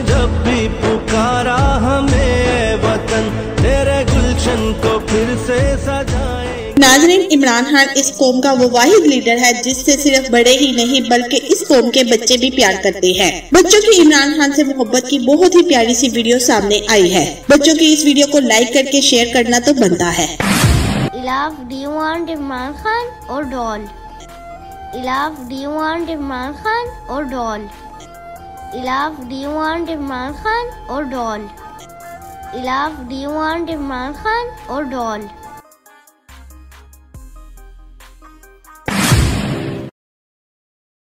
जब भी पुकारा हमें वतन, तेरे गुलशन को फिर से सजाए। नाज़रीन, इमरान खान इस कौम का वो वाहिद लीडर है जिससे सिर्फ बड़े ही नहीं बल्कि इस कौम के बच्चे भी प्यार करते हैं। बच्चों की इमरान खान से मोहब्बत की बहुत ही प्यारी सी वीडियो सामने आई है। बच्चों की इस वीडियो को लाइक करके शेयर करना तो बनता है। Love, do you want Imran Khan or doll? Love, do you want Imran Khan or doll? Love, do you want Imran Khan or doll? Love, do you want Imran Khan or doll?